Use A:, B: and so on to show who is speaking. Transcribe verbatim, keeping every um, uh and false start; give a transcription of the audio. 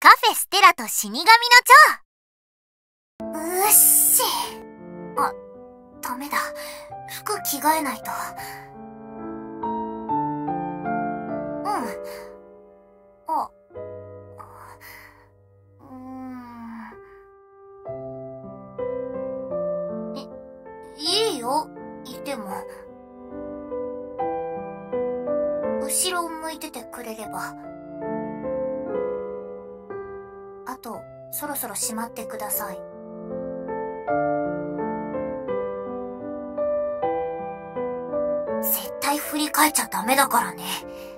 A: カフェステラと死神の蝶。うっし。あ、ダメだ。服着替えないと。うん。あ、うーん。い、いいよ、いても。後ろを向いててくれれば。あと、そろそろ閉まってください。絶対振り返っちゃダメだからね。